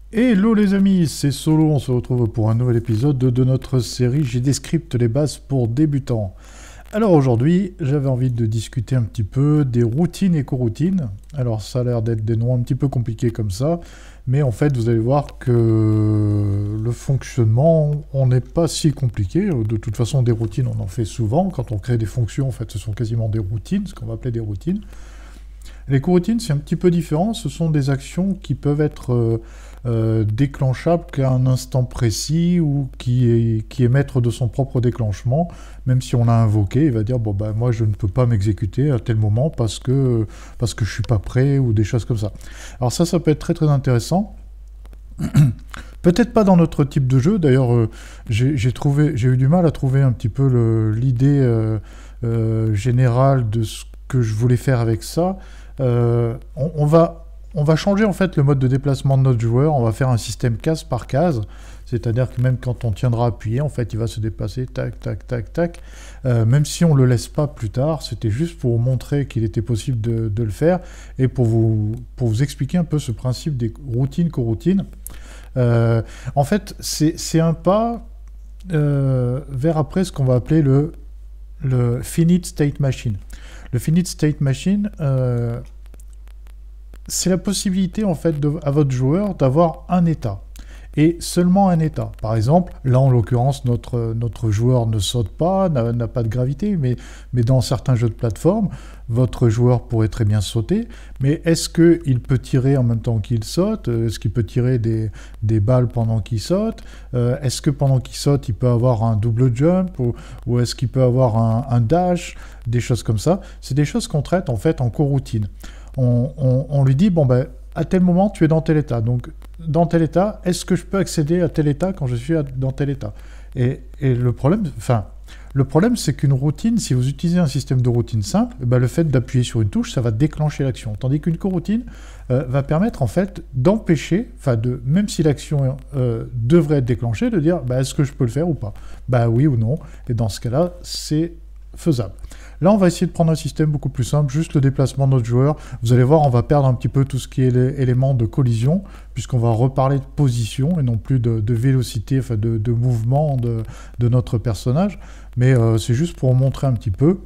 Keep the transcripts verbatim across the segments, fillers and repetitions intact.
Hello les amis, c'est Solo, on se retrouve pour un nouvel épisode de notre série G D Script, les bases pour débutants. Alors aujourd'hui, j'avais envie de discuter un petit peu des routines et coroutines. Alors ça a l'air d'être des noms un petit peu compliqués comme ça, mais en fait vous allez voir que le fonctionnement, on n'est pas si compliqué. De toute façon, des routines, on en fait souvent. Quand on crée des fonctions, en fait, ce sont quasiment des routines, ce qu'on va appeler des routines. Les coroutines, c'est un petit peu différent. Ce sont des actions qui peuvent être euh, euh, déclenchables qu'à un instant précis ou qui est, qui est maître de son propre déclenchement. Même si on l'a invoqué, il va dire bon ben moi je ne peux pas m'exécuter à tel moment parce que parce que je suis pas prêt ou des choses comme ça. Alors ça, ça peut être très très intéressant. Peut-être pas dans notre type de jeu. D'ailleurs, euh, j'ai j'ai trouvé, j'ai eu du mal à trouver un petit peu le- l'idée euh, euh, générale de ce que je voulais faire avec ça. Euh, on, on va, on va changer en fait le mode de déplacement de notre joueur. On va faire un système case par case. C'est-à-dire que même quand on tiendra appuyé, en fait, il va se déplacer, tac, tac, tac, tac. Euh, même si on ne le laisse pas plus tard, c'était juste pour montrer qu'il était possible de, de le faire et pour vous, pour vous expliquer un peu ce principe des routines, coroutines. Euh, en fait, c'est c'est un pas euh, vers après ce qu'on va appeler le, le finite state machine. Le finite state machine, euh, c'est la possibilité en fait de, à votre joueur d'avoir un état et seulement un état. Par exemple, là en l'occurrence, notre, notre joueur ne saute pas, n'a n'a pas de gravité, mais, mais dans certains jeux de plateforme, votre joueur pourrait très bien sauter, mais est-ce qu'il peut tirer en même temps qu'il saute? Est-ce qu'il peut tirer des, des balles pendant qu'il saute? Euh, Est-ce que pendant qu'il saute, il peut avoir un double jump? Ou, ou est-ce qu'il peut avoir un, un dash? Des choses comme ça. C'est des choses qu'on traite en fait en coroutine. On, on, on lui dit, bon ben, à tel moment, tu es dans tel état. Donc, dans tel état, est-ce que je peux accéder à tel état quand je suis à- dans tel état? Et, et le problème, enfin, le problème, c'est qu'une routine, si vous utilisez un système de routine simple, eh ben, le fait d'appuyer sur une touche, ça va déclencher l'action. Tandis qu'une coroutine euh, va permettre en fait d'empêcher, enfin, de, même si l'action euh, devrait être déclenchée, de dire, bah, est-ce que je peux le faire ou pas? Bah oui ou non. Et dans ce cas-là, c'est faisable. Là, on va essayer de prendre un système beaucoup plus simple, juste le déplacement de notre joueur. Vous allez voir, on va perdre un petit peu tout ce qui est éléments de collision, puisqu'on va reparler de position et non plus de, de vélocité, enfin de, de mouvement de, de notre personnage. Mais euh, c'est juste pour montrer un petit peu.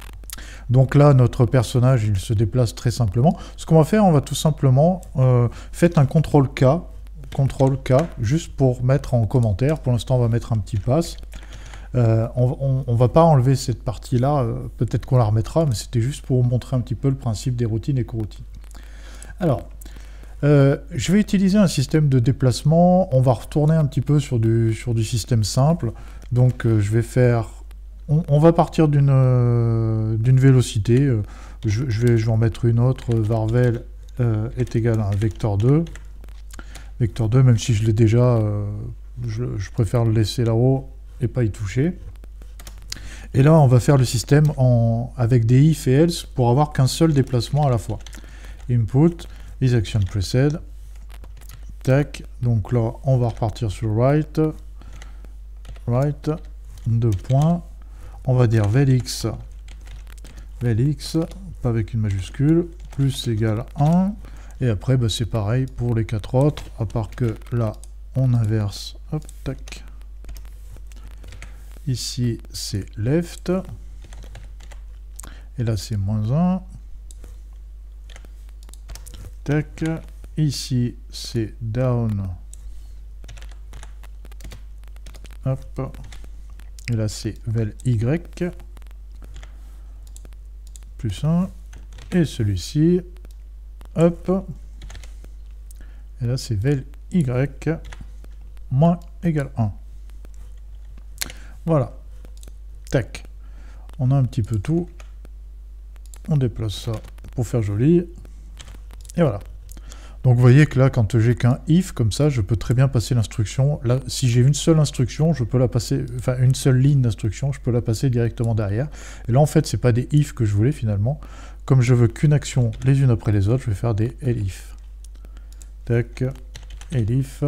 Donc là, notre personnage, il se déplace très simplement. Ce qu'on va faire, on va tout simplement euh, faire un contrôle K, contrôle K, juste pour mettre en commentaire. Pour l'instant, on va mettre un petit pass. Euh, on, ne va pas enlever cette partie-là, euh, peut-être qu'on la remettra, mais c'était juste pour vous montrer un petit peu le principe des routines et coroutines. Alors, euh, je vais utiliser un système de déplacement, on va retourner un petit peu sur du, sur du système simple, donc euh, je vais faire... On, on va partir d'une euh, d'une vélocité, euh, je, je, vais, je vais en mettre une autre, varvel euh, est égal à un vecteur deux, vecteur deux, même si je l'ai déjà, euh, je, je préfère le laisser là-haut, et pas y toucher. Et là, on va faire le système en, avec des if et else pour avoir qu'un seul déplacement à la fois. Input, is action precede. Tac. Donc là, on va repartir sur right. Right. Deux points. On va dire velx. Velx, pas avec une majuscule, plus égale un. Et après, bah, c'est pareil pour les quatre autres, à part que là, on inverse. Hop, tac. Ici, c'est left. Et là, c'est moins un. Tac. Ici, c'est down. Hop. Et là, c'est vel Y. Plus un. Et celui-ci. Hop. Et là, c'est vel Y. Moins égale un. Voilà. Tac. On a un petit peu tout. On déplace ça pour faire joli. Et voilà. Donc vous voyez que là, quand j'ai qu'un if, comme ça, je peux très bien passer l'instruction. Là, si j'ai une seule instruction, je peux la passer, enfin une seule ligne d'instruction, je peux la passer directement derrière. Et là, en fait, c'est pas des if que je voulais finalement. Comme je veux qu'une action les unes après les autres, je vais faire des elif. Tac. Elif.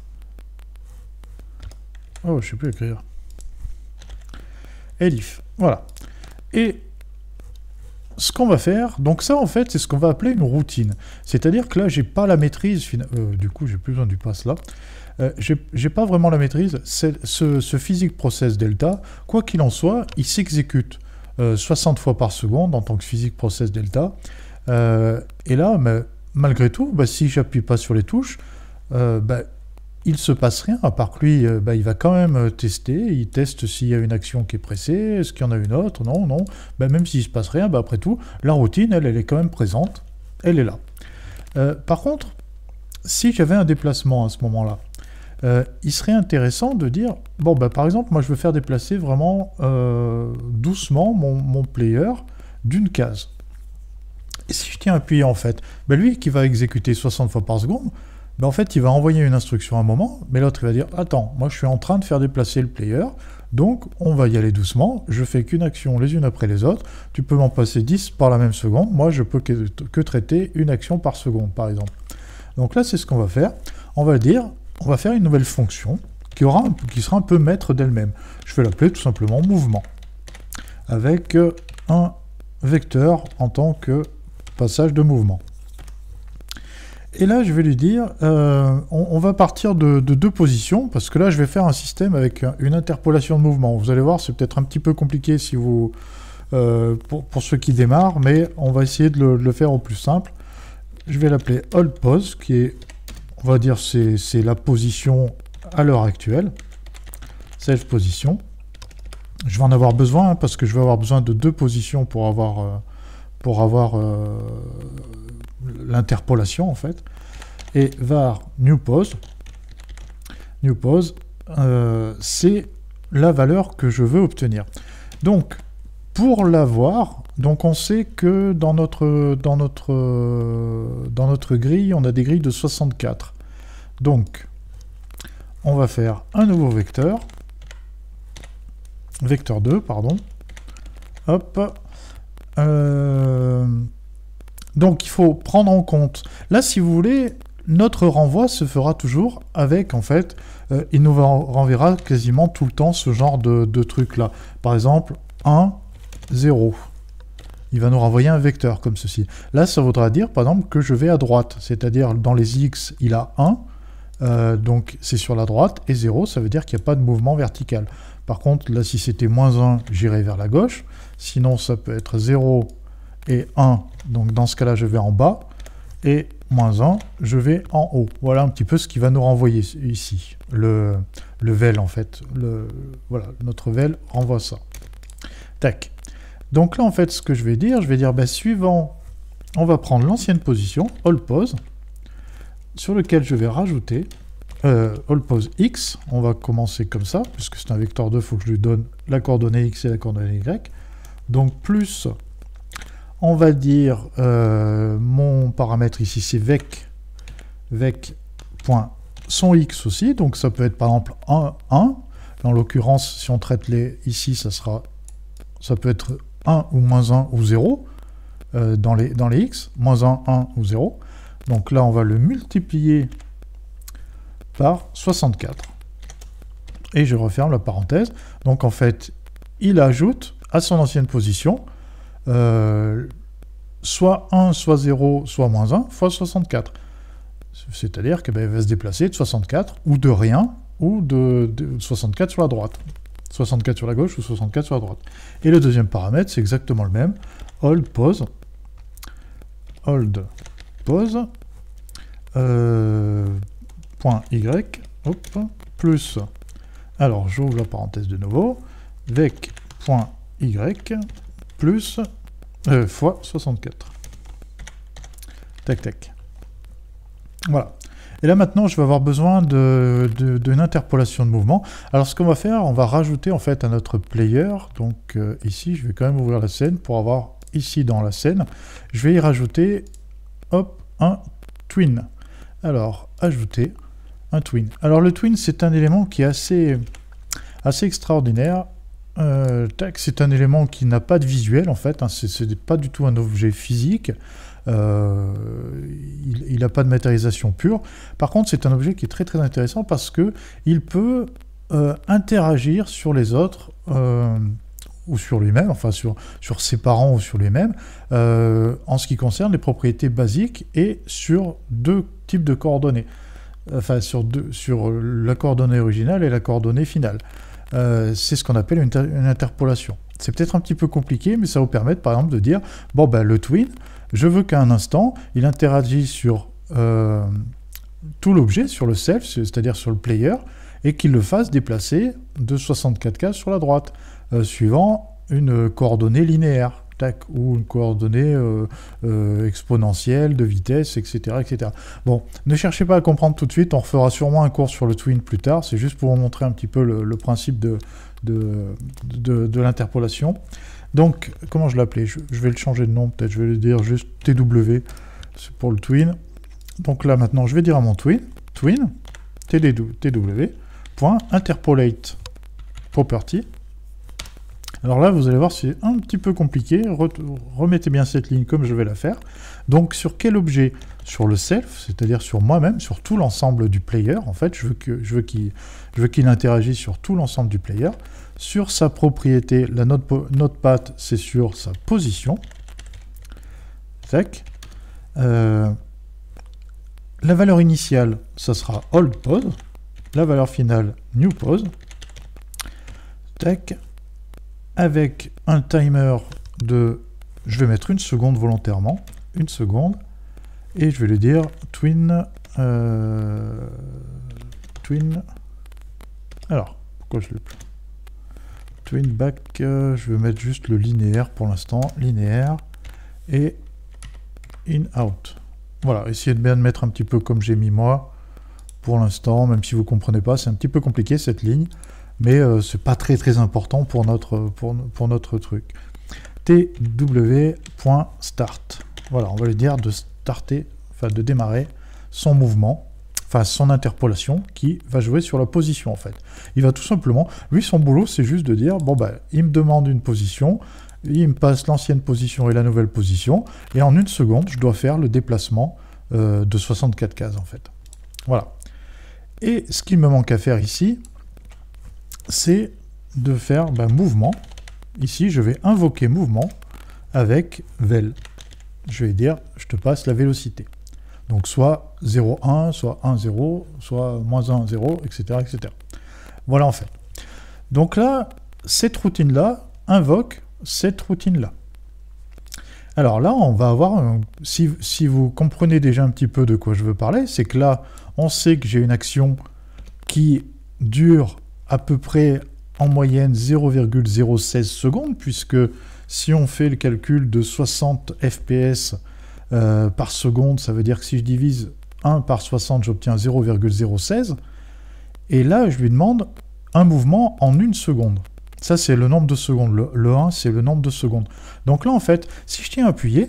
Oh, je sais plus écrire. Elif, voilà. Et ce qu'on va faire, donc ça en fait c'est ce qu'on va appeler une routine. C'est-à-dire que là j'ai pas la maîtrise, euh, du coup j'ai plus besoin du pass là, euh, j'ai pas vraiment la maîtrise, ce, ce physics process delta, quoi qu'il en soit, il s'exécute euh, soixante fois par seconde en tant que physics process delta, euh, et là mais, malgré tout, bah, si j'appuie pas sur les touches, euh, bah, il se passe rien, à part que lui, euh, bah, il va quand même tester, il teste s'il y a une action qui est pressée, est-ce qu'il y en a une autre, non, non, bah, même s'il se passe rien, bah, après tout, la routine, elle, elle est quand même présente, elle est là. Euh, par contre, si j'avais un déplacement à ce moment-là, euh, il serait intéressant de dire, bon, bah, par exemple, moi je veux faire déplacer vraiment euh, doucement mon, mon player d'une case. Et si je tiens appuyé en fait, bah, lui qui va exécuter soixante fois par seconde, ben en fait, il va envoyer une instruction à un moment, mais l'autre, il va dire « Attends, moi, je suis en train de faire déplacer le player, donc on va y aller doucement, je fais qu'une action les unes après les autres, tu peux m'en passer dix par la même seconde, moi, je peux que, que traiter une action par seconde, par exemple. » Donc là, c'est ce qu'on va faire. On va dire, on va faire une nouvelle fonction qui, aura, qui sera un peu maître d'elle-même. Je vais l'appeler tout simplement « mouvement », avec un vecteur en tant que passage de mouvement. Et là, je vais lui dire, euh, on, on va partir de, de deux positions, parce que là, je vais faire un système avec une interpolation de mouvement. Vous allez voir, c'est peut-être un petit peu compliqué si vous, euh, pour, pour ceux qui démarrent, mais on va essayer de le, de le faire au plus simple. Je vais l'appeler hold pose, qui est, on va dire, c'est la position à l'heure actuelle. Self position. Je vais en avoir besoin, hein, parce que je vais avoir besoin de deux positions pour avoir, euh, pour avoir euh, l'interpolation en fait, et var new pose, new pose, euh, c'est la valeur que je veux obtenir. Donc, pour l'avoir, donc on sait que dans notre, dans notre, dans notre grille, on a des grilles de soixante-quatre. Donc, on va faire un nouveau vecteur, vecteur deux, pardon, hop, euh, donc il faut prendre en compte, là si vous voulez, notre renvoi se fera toujours avec, en fait, euh, il nous renverra quasiment tout le temps ce genre de, de truc là. Par exemple, un, zéro. Il va nous renvoyer un vecteur comme ceci. Là, ça voudra dire, par exemple, que je vais à droite. C'est-à-dire, dans les X, il a un, euh, donc c'est sur la droite, et zéro, ça veut dire qu'il n'y a pas de mouvement vertical. Par contre, là, si c'était moins un, j'irai vers la gauche. Sinon, ça peut être zéro et un, donc dans ce cas-là, je vais en bas, et moins un, je vais en haut. Voilà un petit peu ce qui va nous renvoyer ici. Le, le vel, en fait. Le, voilà, notre vel renvoie ça. Tac. Donc là, en fait, ce que je vais dire, je vais dire, ben, suivant, on va prendre l'ancienne position, hold pose, sur lequel je vais rajouter euh, hold pose x. On va commencer comme ça, puisque c'est un vecteur deux, il faut que je lui donne la coordonnée x et la coordonnée y. Donc plus... On va dire, euh, mon paramètre ici, c'est vec, vec.son x aussi, donc ça peut être par exemple un, un. En l'occurrence, si on traite les ici, ça sera, ça peut être un ou moins un ou zéro euh, dans, les, dans les x, moins un, un ou zéro. Donc là, on va le multiplier par soixante-quatre. Et je referme la parenthèse. Donc en fait, il ajoute à son ancienne position Euh, soit un, soit zéro, soit moins un, fois soixante-quatre. C'est-à-dire qu'elle ben, va se déplacer de soixante-quatre, ou de rien, ou de, de soixante-quatre sur la droite. soixante-quatre sur la gauche, ou soixante-quatre sur la droite. Et le deuxième paramètre, c'est exactement le même. Hold pose. Hold pose. Euh, point y. Hop, plus. Alors, j'ouvre la parenthèse de nouveau. Vec.y. Plus euh, fois soixante-quatre. Tac, tac. Voilà. Et là, maintenant, je vais avoir besoin d'une de, de, interpolation de mouvement. Alors, ce qu'on va faire, on va rajouter, en fait, à notre player. Donc, euh, ici, je vais quand même ouvrir la scène pour avoir, ici, dans la scène, je vais y rajouter, hop, un twin. Alors, ajouter un twin. Alors, le twin, c'est un élément qui est assez, assez extraordinaire. Euh, c'est un élément qui n'a pas de visuel en fait, hein, ce n'est pas du tout un objet physique, euh, il n'a pas de matérialisation pure. Par contre, c'est un objet qui est très très intéressant parce que il peut euh, interagir sur les autres euh, ou sur lui-même, enfin sur, sur ses parents ou sur lui-même, euh, en ce qui concerne les propriétés basiques et sur deux types de coordonnées. Enfin, sur, deux, sur la coordonnée originale et la coordonnée finale. Euh, c'est ce qu'on appelle une, une interpolation. C'est peut-être un petit peu compliqué, mais ça va vous permettre, par exemple, de dire, bon, ben, le twin, je veux qu'à un instant, il interagisse sur euh, tout l'objet, sur le self, c'est-à-dire sur le player, et qu'il le fasse déplacer de soixante-quatre cases sur la droite, euh, suivant une coordonnée linéaire, tac, ou une coordonnée euh, euh, exponentielle de vitesse, et cetera, et cetera. Bon, ne cherchez pas à comprendre tout de suite, on refera sûrement un cours sur le twin plus tard, c'est juste pour vous montrer un petit peu le, le principe de, de, de, de l'interpolation. Donc, comment je l'appelais, je, je vais le changer de nom, peut-être, je vais le dire juste T W, c'est pour le twin. Donc là, maintenant, je vais dire à mon twin, twin, T W, point interpolate property. Alors là, vous allez voir, c'est un petit peu compliqué. Remettez bien cette ligne comme je vais la faire. Donc, sur quel objet? Sur le self, c'est-à-dire sur moi-même, sur tout l'ensemble du player. En fait, je veux que je veux qu'il je veux qu'il interagisse sur tout l'ensemble du player. Sur sa propriété, la note, note path, c'est sur sa position. Tac. Euh, la valeur initiale, ça sera old pose. La valeur finale, new pose. Tac. Avec un timer de, je vais mettre une seconde volontairement, une seconde, et je vais lui dire twin, euh, twin, alors, pourquoi je l'ai plus, twin back, euh, je vais mettre juste le linéaire pour l'instant, linéaire, et in out. Voilà, essayez de bien mettre un petit peu comme j'ai mis moi, pour l'instant, même si vous ne comprenez pas, c'est un petit peu compliqué cette ligne, mais euh, c'est pas très très important pour notre, pour, pour notre truc. T W.start. Voilà, on va lui dire de starter, enfin de démarrer son mouvement, enfin son interpolation, qui va jouer sur la position en fait. Il va tout simplement, lui son boulot c'est juste de dire, bon bah il me demande une position, il me passe l'ancienne position et la nouvelle position, et en une seconde je dois faire le déplacement euh, de soixante-quatre cases en fait. Voilà. Et ce qu'il me manque à faire ici, c'est de faire ben, mouvement. Ici, je vais invoquer mouvement avec vel. Je vais dire, je te passe la vélocité. Donc, soit zéro un, soit un zéro, soit moins un zéro, et cetera, et cetera. Voilà, en fait. Donc là, cette routine-là invoque cette routine-là. Alors là, on va avoir, un, si, si vous comprenez déjà un petit peu de quoi je veux parler, c'est que là, on sait que j'ai une action qui dure à peu près en moyenne zéro virgule zéro seize secondes, puisque si on fait le calcul de soixante F P S euh, par seconde, ça veut dire que si je divise un par soixante, j'obtiens zéro virgule zéro seize. Et là, je lui demande un mouvement en une seconde. Ça, c'est le nombre de secondes. Le, le un, c'est le nombre de secondes. Donc là, en fait, si je tiens appuyé,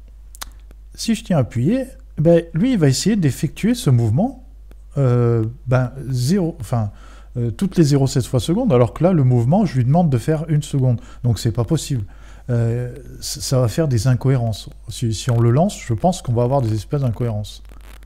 si je tiens appuyé, ben, lui, il va essayer d'effectuer ce mouvement euh, ben, zéro, enfin, euh, toutes les zéro virgule sept fois seconde, alors que là, le mouvement, je lui demande de faire une seconde. Donc, c'est pas possible. Euh, ça va faire des incohérences. Si, si on le lance, je pense qu'on va avoir des espèces d'incohérences.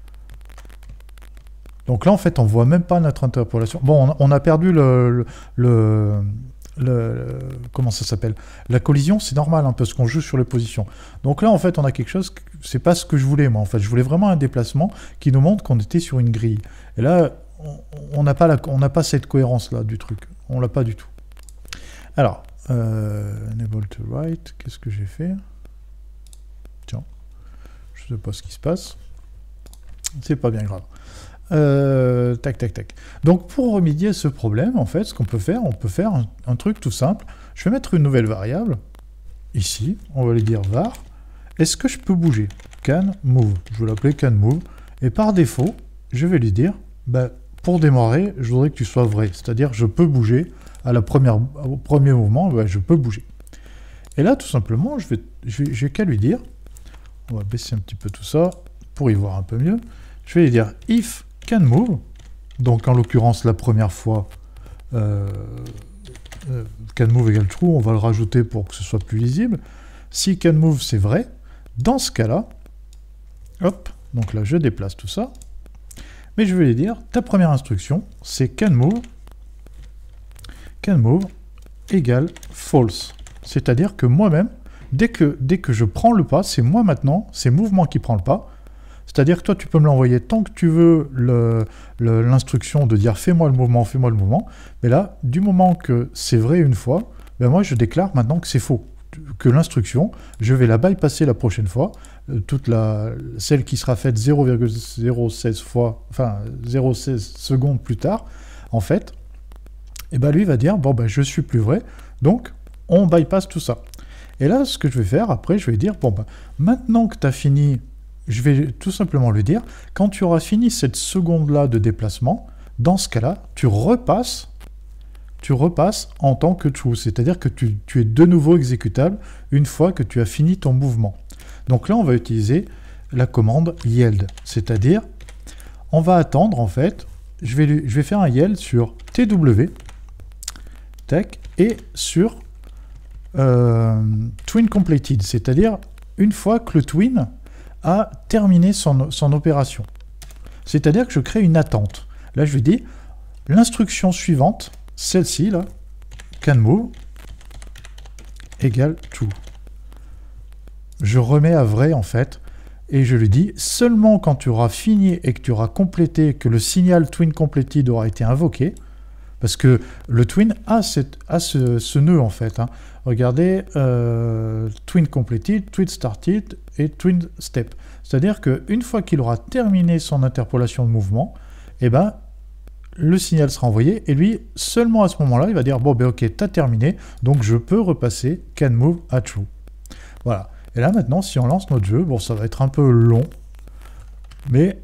Donc là, en fait, on voit même pas notre interpolation. Bon, on, on a perdu le... le, le Le, le, comment ça s'appelle, la collision, c'est normal hein, parce qu'on joue sur les positions. Donc là en fait on a quelque chose, c'est pas ce que je voulais moi en fait, je voulais vraiment un déplacement qui nous montre qu'on était sur une grille. Et là on n'a pas, la, on n'a pas cette cohérence là du truc, on l'a pas du tout. Alors, euh, enable to write, qu'est-ce que j'ai fait? Tiens, je sais pas ce qui se passe, c'est pas bien grave. Euh, tac, tac, tac. Donc, pour remédier à ce problème, en fait, ce qu'on peut faire, on peut faire un, un truc tout simple. Je vais mettre une nouvelle variable, ici, on va lui dire var. Est-ce que je peux bouger? Can move. Je vais l'appeler can move. Et par défaut, je vais lui dire, bah, pour démarrer, je voudrais que tu sois vrai. C'est-à-dire, je peux bouger. À la première, au premier mouvement, bah, je peux bouger. Et là, tout simplement, je vais, je vais, j'ai qu'à lui dire, on va baisser un petit peu tout ça, pour y voir un peu mieux. Je vais lui dire, if can move, donc en l'occurrence la première fois euh, euh, can move égale true, on va le rajouter pour que ce soit plus lisible. Si can move c'est vrai, dans ce cas-là, hop, donc là je déplace tout ça, mais je vais lui dire, ta première instruction c'est can move, can move égale false. c'est-à-dire que moi-même, dès que, dès que je prends le pas, c'est moi maintenant, c'est Mouvement qui prend le pas. C'est-à-dire que toi, tu peux me l'envoyer tant que tu veux l'instruction de dire « fais-moi le mouvement, fais-moi le mouvement ». Mais là, du moment que c'est vrai une fois, ben moi, je déclare maintenant que c'est faux. Que l'instruction, je vais la bypasser la prochaine fois, euh, toute la, celle qui sera faite zéro virgule zéro seize fois, enfin zéro virgule seize secondes plus tard, en fait, et ben lui va dire « bon, ben je suis plus vrai », donc on bypass tout ça. Et là, ce que je vais faire, après, je vais dire « bon, ben maintenant que tu as fini », je vais tout simplement lui dire, quand tu auras fini cette seconde-là de déplacement, dans ce cas-là, tu repasses, tu repasses en tant que true, c'est-à-dire que tu, tu es de nouveau exécutable une fois que tu as fini ton mouvement. Donc là, on va utiliser la commande yield, c'est-à-dire, on va attendre en fait, je vais, lui, je vais faire un yield sur T W, tac, et sur euh, twin completed, c'est-à-dire une fois que le twin a terminé son, son opération. C'est-à-dire que je crée une attente. Là, je lui dis, l'instruction suivante, celle-ci, là, can move, égale true. Je remets à vrai, en fait, et je lui dis, seulement quand tu auras fini et que tu auras complété, que le signal twin completed aura été invoqué, parce que le twin a, cette, a ce, ce nœud, en fait. Hein. Regardez, euh, twin completed, twin started et twin step. C'est-à-dire qu'une fois qu'il aura terminé son interpolation de mouvement, eh ben, le signal sera envoyé, et lui, seulement à ce moment-là, il va dire, bon, ben ok, tu as terminé, donc je peux repasser can move à true. Voilà. Et là, maintenant, si on lance notre jeu, bon, ça va être un peu long, mais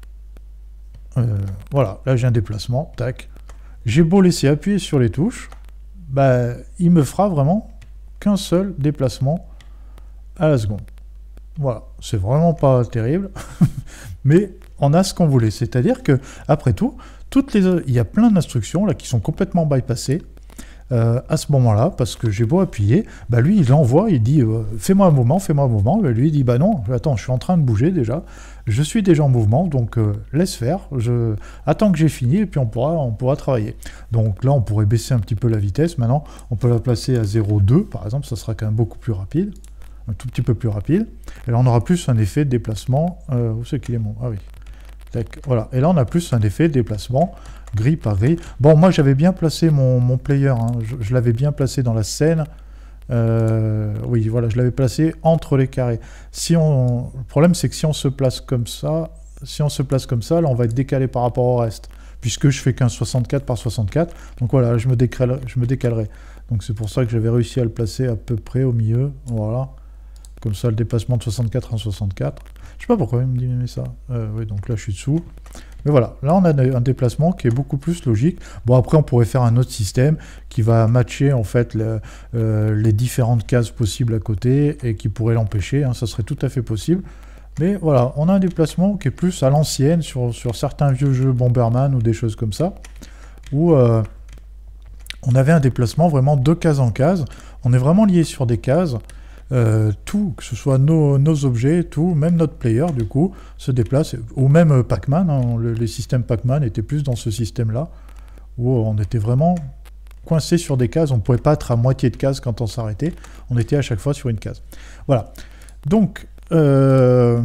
euh, voilà, là, j'ai un déplacement, tac. J'ai beau laisser appuyer sur les touches, bah, il me fera vraiment qu'un seul déplacement à la seconde. Voilà, c'est vraiment pas terrible, mais on a ce qu'on voulait. C'est-à-dire que, après tout, toutes les, il y a plein d'instructions là qui sont complètement bypassées euh, à ce moment-là, parce que j'ai beau appuyer, bah lui il envoie, il dit euh, fais-moi un mouvement, fais-moi un mouvement, bah, lui il dit bah non, attends, je suis en train de bouger déjà, je suis déjà en mouvement, donc euh, laisse faire, je attends que j'ai fini et puis on pourra, on pourra travailler. Donc là on pourrait baisser un petit peu la vitesse, maintenant on peut la placer à zéro virgule deux par exemple, ça sera quand même beaucoup plus rapide, un tout petit peu plus rapide, et là on aura plus un effet de déplacement, euh, où c'est qu'il est mon, ah oui, voilà, et là on a plus un effet de déplacement grille par grille. Bon, moi j'avais bien placé mon, mon player, hein. je, je l'avais bien placé dans la scène, euh, oui voilà, je l'avais placé entre les carrés. Si on, le problème c'est que si on se place comme ça, si on se place comme ça, là on va être décalé par rapport au reste, puisque je fais qu'un soixante-quatre par soixante-quatre, donc voilà, je me décalerai, je me décalerai. Donc c'est pour ça que j'avais réussi à le placer à peu près au milieu, voilà, comme ça le déplacement de soixante-quatre en soixante-quatre. Je sais pas pourquoi il me dit mais ça. Euh, oui, donc là je suis dessous. Mais voilà, là on a un déplacement qui est beaucoup plus logique. Bon, après on pourrait faire un autre système qui va matcher en fait le, euh, les différentes cases possibles à côté et qui pourrait l'empêcher, hein, ça serait tout à fait possible. Mais voilà, on a un déplacement qui est plus à l'ancienne sur, sur certains vieux jeux Bomberman ou des choses comme ça, où euh, on avait un déplacement vraiment de case en case. On est vraiment lié sur des cases. Euh, tout, que ce soit nos, nos objets, tout, même notre player, du coup, se déplace, ou même euh, Pac-Man, hein, le, les systèmes Pac-Man étaient plus dans ce système-là, où on était vraiment coincé sur des cases, on ne pouvait pas être à moitié de case quand on s'arrêtait, on était à chaque fois sur une case. Voilà. Donc, euh,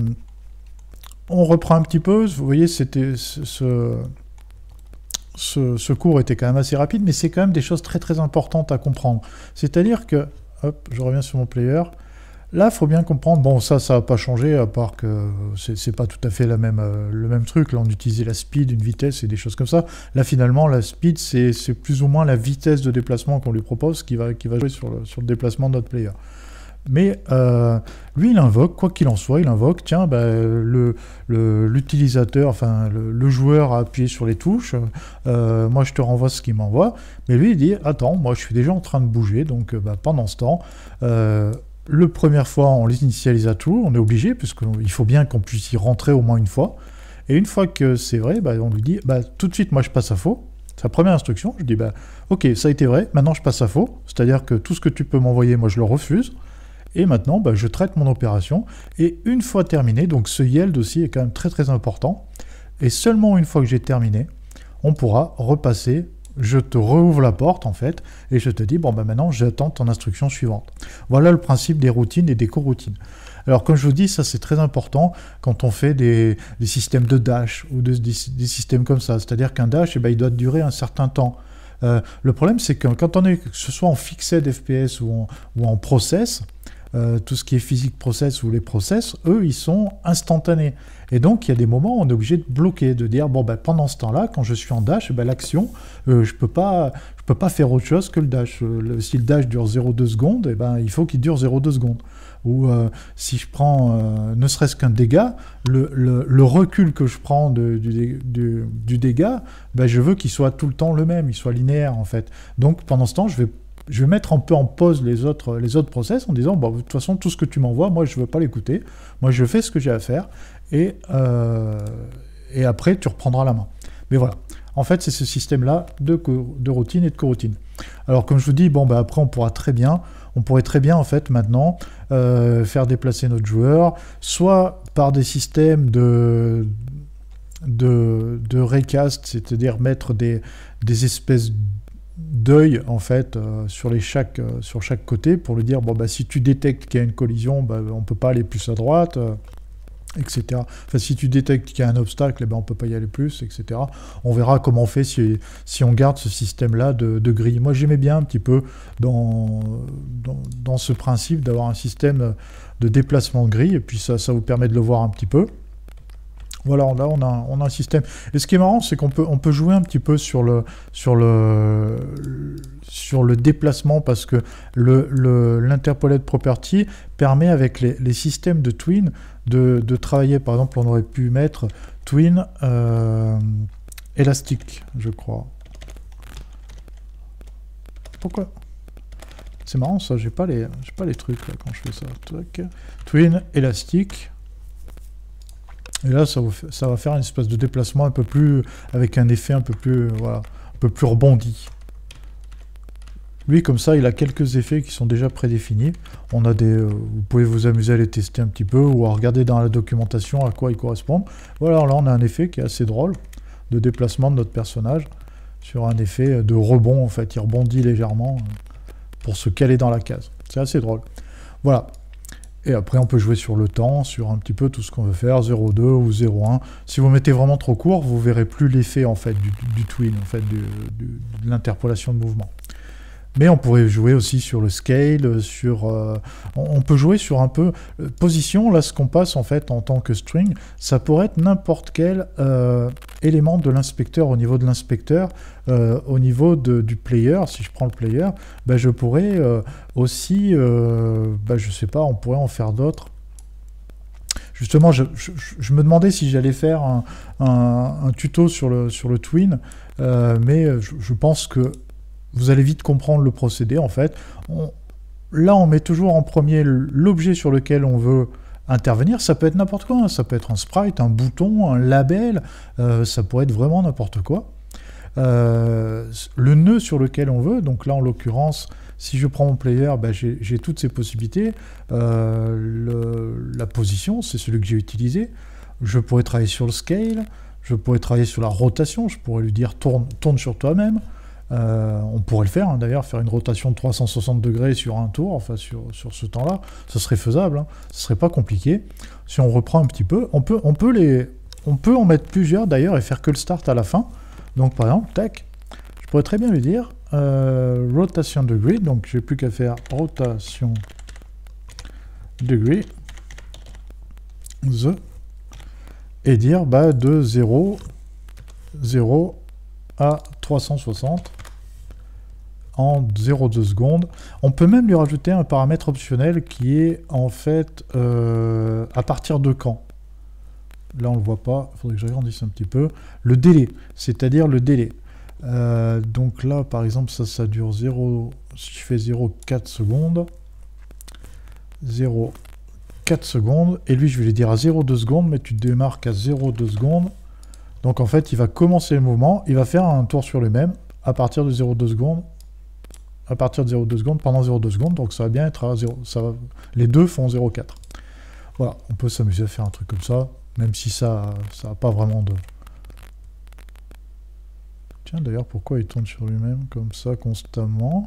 on reprend un petit peu, vous voyez, c'était ce, ce, ce cours était quand même assez rapide, mais c'est quand même des choses très très importantes à comprendre. C'est-à-dire que hop, je reviens sur mon player. Là, il faut bien comprendre, bon, ça, ça n'a pas changé, à part que c'est pas tout à fait la même, euh, le même truc. Là, on utilisait la speed, une vitesse et des choses comme ça. Là, finalement, la speed, c'est plus ou moins la vitesse de déplacement qu'on lui propose qui va, qui va jouer sur le, sur le déplacement de notre player. Mais euh, lui, il invoque, quoi qu'il en soit, il invoque, tiens, bah, l'utilisateur, enfin, le, le joueur a appuyé sur les touches, euh, moi, je te renvoie ce qu'il m'envoie, mais lui, il dit, attends, moi, je suis déjà en train de bouger, donc bah, pendant ce temps, euh, le première fois, on l'initialise à true, on est obligé, puisqu'il faut bien qu'on puisse y rentrer au moins une fois, et une fois que c'est vrai, bah, on lui dit, bah, tout de suite, moi, je passe à faux. Sa première instruction, je dis, bah, ok, ça a été vrai, maintenant, je passe à faux, c'est-à-dire que tout ce que tu peux m'envoyer, moi, je le refuse. Et maintenant, bah, je traite mon opération. Et une fois terminé, donc ce yield aussi est quand même très très important. Et seulement une fois que j'ai terminé, on pourra repasser je te rouvre la porte, en fait, et je te dis, bon, ben maintenant, j'attends ton instruction suivante. Voilà le principe des routines et des coroutines. Alors, comme je vous dis, ça, c'est très important quand on fait des, des systèmes de dash ou de, des, des systèmes comme ça. C'est-à-dire qu'un dash, eh ben, il doit durer un certain temps. Euh, le problème, c'est que quand on est, que ce soit en fixed F P S ou en, ou en process, euh, tout ce qui est physique process ou les process, eux, ils sont instantanés. Et donc, il y a des moments où on est obligé de bloquer, de dire, bon, ben, pendant ce temps-là, quand je suis en dash, ben, l'action, euh, je ne peux pas, je peux pas faire autre chose que le dash. Le, si le dash dure zéro virgule deux secondes, eh ben, il faut qu'il dure zéro virgule deux secondes. Ou euh, si je prends euh, ne serait-ce qu'un dégât, le, le, le recul que je prends de, du, du, du dégât, ben, je veux qu'il soit tout le temps le même, il soit linéaire, en fait. Donc, pendant ce temps, je vais Je vais mettre un peu en pause les autres, les autres process en disant, bon, de toute façon, tout ce que tu m'envoies, moi, je ne veux pas l'écouter. Moi, je fais ce que j'ai à faire et, euh, et après, tu reprendras la main. Mais voilà. En fait, c'est ce système-là de, de routine et de coroutine. Alors, comme je vous dis, bon, bah, après, on pourra très bien, on pourrait très bien, en fait, maintenant, euh, faire déplacer notre joueur, soit par des systèmes de, de, de recast, c'est-à-dire mettre des, des espèces d'œil en fait euh, sur les chaque euh, sur chaque côté pour lui dire bon bah si tu détectes qu'il y a une collision, bah, on peut pas aller plus à droite, euh, et cetera. Enfin si tu détectes qu'il y a un obstacle, eh ben, on peut pas y aller plus, et cetera. On verra comment on fait si, si on garde ce système là de, de grille. Moi j'aimais bien un petit peu dans, dans, dans ce principe d'avoir un système de déplacement de grille et puis ça, ça vous permet de le voir un petit peu. Voilà, là on a, on a un système. Et ce qui est marrant, c'est qu'on peut, on peut jouer un petit peu sur le, sur le, sur le déplacement parce que le, le, l'interpolate property permet avec les, les systèmes de twin de, de travailler. Par exemple, on aurait pu mettre twin euh, élastique, je crois. Pourquoi? C'est marrant ça, j'ai pas les, j'ai pas les trucs là quand je fais ça. Twin élastique. Et là, ça, vous fait, ça va faire une espèce de déplacement un peu plus, avec un effet un peu plus, voilà, un peu plus rebondi. Lui, comme ça, il a quelques effets qui sont déjà prédéfinis. On a des, euh, vous pouvez vous amuser à les tester un petit peu ou à regarder dans la documentation à quoi ils correspondent. Voilà, là, on a un effet qui est assez drôle de déplacement de notre personnage sur un effet de rebond, en fait. Il rebondit légèrement pour se caler dans la case. C'est assez drôle. Voilà. Et après, on peut jouer sur le temps, sur un petit peu tout ce qu'on veut faire, zéro virgule deux ou zéro virgule un. Si vous mettez vraiment trop court, vous verrez plus l'effet en fait du, du twin, en fait, du, du, de l'interpolation de mouvement. Mais on pourrait jouer aussi sur le scale, sur, euh, on, on peut jouer sur un peu euh, position. Là, ce qu'on passe en fait en tant que string, ça pourrait être n'importe quel euh, élément de l'inspecteur au niveau de l'inspecteur, euh, au niveau de, du player. Si je prends le player, bah, je pourrais euh, aussi, euh, bah, je sais pas, on pourrait en faire d'autres. Justement, je, je, je me demandais si j'allais faire un, un, un tuto sur le, sur le twin, euh, mais je, je pense que vous allez vite comprendre le procédé, en fait. On, là, on met toujours en premier l'objet sur lequel on veut intervenir. Ça peut être n'importe quoi, hein. Ça peut être un sprite, un bouton, un label, euh, ça pourrait être vraiment n'importe quoi. Euh, le nœud sur lequel on veut, donc là, en l'occurrence, si je prends mon player, ben, j'ai toutes ces possibilités. Euh, le, la position, c'est celui que j'ai utilisé. Je pourrais travailler sur le scale, je pourrais travailler sur la rotation, je pourrais lui dire tourne, tourne sur toi-même. Euh, on pourrait le faire, hein, d'ailleurs, faire une rotation de trois cent soixante degrés sur un tour, enfin sur, sur ce temps-là, ça serait faisable, hein, ce serait pas compliqué. Si on reprend un petit peu, on peut, on peut, les, on peut en mettre plusieurs d'ailleurs et faire que le start à la fin. Donc par exemple, tac, je pourrais très bien lui dire euh, rotation degree, donc j'ai plus qu'à faire rotation degree, the, et dire bah, de zéro, zéro à trois cent soixante en zéro virgule deux secondes. On peut même lui rajouter un paramètre optionnel qui est en fait euh, à partir de quand. Là on le voit pas, il faudrait que j'agrandisse un petit peu. Le délai, c'est-à-dire le délai. Euh, donc là par exemple ça, ça dure zéro, si je fais zéro virgule quatre secondes, zéro virgule quatre secondes, et lui je vais lui dire à zéro virgule deux secondes, mais tu te démarques à zéro virgule deux secondes. Donc en fait, il va commencer le mouvement, il va faire un tour sur le même à partir de zéro virgule deux secondes, à partir de zéro virgule deux secondes, pendant zéro virgule deux secondes, donc ça va bien être à zéro, ça va, les deux font zéro virgule quatre. Voilà, on peut s'amuser à faire un truc comme ça, même si ça ça n'a pas vraiment de... Tiens, Tiens, d'ailleurs, pourquoi il tourne sur lui-même comme ça constamment?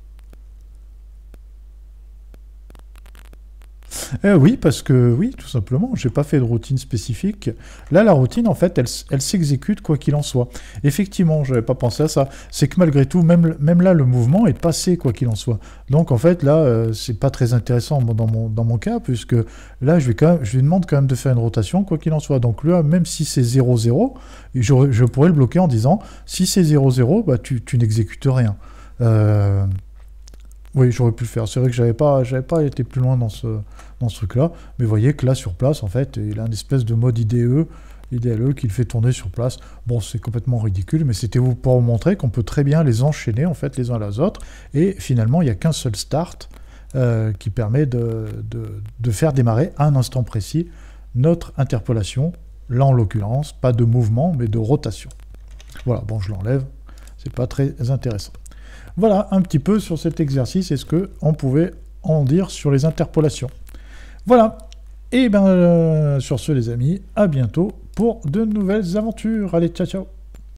Euh, oui, parce que, oui, tout simplement, j'ai pas fait de routine spécifique. Là, la routine, en fait, elle, elle s'exécute quoi qu'il en soit. Effectivement, j'avais pas pensé à ça. C'est que malgré tout, même, même là, le mouvement est passé quoi qu'il en soit. Donc, en fait, là, euh, c'est pas très intéressant dans mon, dans mon cas, puisque là, je, vais quand même, je lui demande quand même de faire une rotation quoi qu'il en soit. Donc là, même si c'est zéro zéro, je, je pourrais le bloquer en disant, si c'est zéro zéro, bah, tu, tu n'exécutes rien. Euh... Oui, j'aurais pu le faire. C'est vrai que j'avais pas, j'avais pas été plus loin dans ce, dans ce truc-là. Mais vous voyez que là, sur place, en fait, il a une espèce de mode I D E, I D L E qui le fait tourner sur place. Bon, c'est complètement ridicule, mais c'était pour vous montrer qu'on peut très bien les enchaîner, en fait, les uns à les autres. Et finalement, il n'y a qu'un seul start euh, qui permet de, de, de faire démarrer à un instant précis notre interpolation. Là, en l'occurrence, pas de mouvement, mais de rotation. Voilà, bon, je l'enlève. C'est pas très intéressant. Voilà un petit peu sur cet exercice et ce qu'on pouvait en dire sur les interpolations. Voilà. Et bien, euh, sur ce, les amis, à bientôt pour de nouvelles aventures. Allez, ciao, ciao.